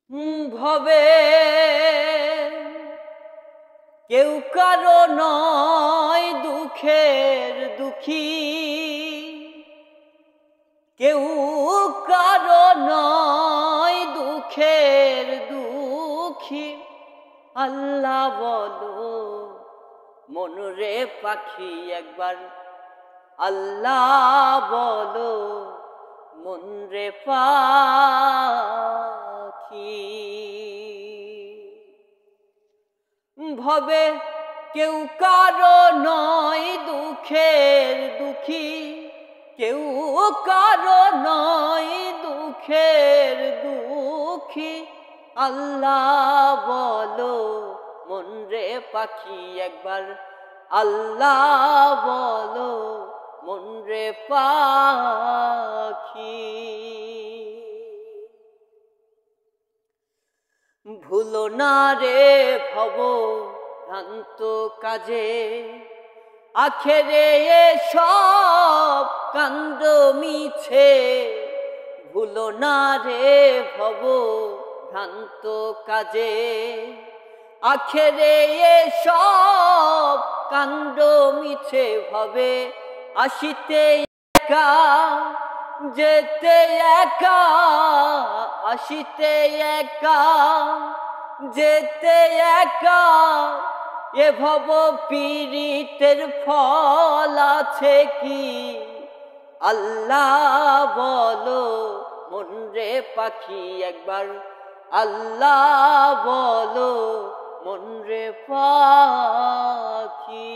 ভবে কেউ কারো নয় দুঃখের দুঃখী, কেউ কারো নয় দুঃখের দুঃখী। আল্লাহ বলো মনরে পাখি একবার, আল্লাহ বলো মনরে পাখি। ভবে কেউ কারো নয় দুঃখের দুঃখী, কেউ কারো নয় দুঃখের দুঃখী। আল্লাহ বলো মনরে পাখি একবার, আল্লাহ বলো মনরে পাখি। ভুলো না রে ভব ভ্রান্ত কাজে, আখেরে সব কাণ্ড মিছে। ভুলো না রে ভব ভ্রান্ত কাজে, আখেরে সব কাণ্ড মিছে। ভবে আসিতে একা যেতে একা, আসিতে একা যেতে একা। এ ভব পীড়িতের ফল আছে কি? আল্লাহ বলো মনরে পাখি একবার, আল্লাহ বলো মনরে পাখি।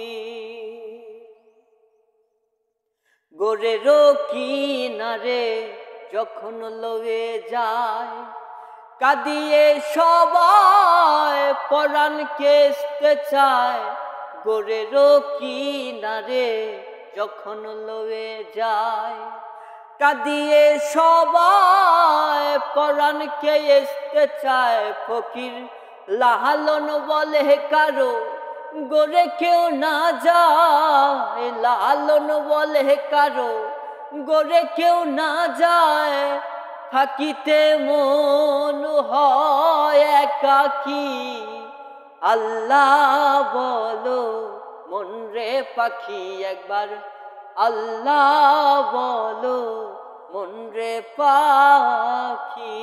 গোরেরও কিনারে যখন লয়ে যায়, কাঁদিয়ে সবাই পরাণ কেসতে চায়। গোরেরও কিনারে যখন লয়ে যায়, কাঁদিয়ে সবাই পরাণ কেসতে চায়। ফকির লালন বলে কারো গোরে কেউ না যায়, লালন বলে কারো গোরে কেউ না যায়। থাকিতে মন হয় একাকী, আল্লাহ বলো মনরে পাখি একবার, আল্লাহ বলো মনরে পাখি।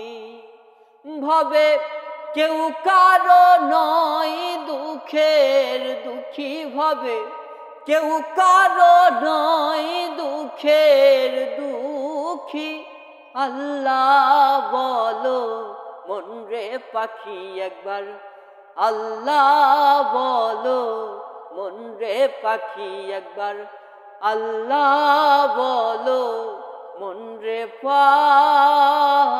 ভবে কেউ কারো নয় দুঃখের দুঃখী, ভবে কেউ কারো নয় দুঃখের দুঃখী। আল্লাহ বলো মনরে পাখি একবার, আল্লাহ বলো মনরে পাখি একবার, আল্লাহ বলো মনরে পাখি।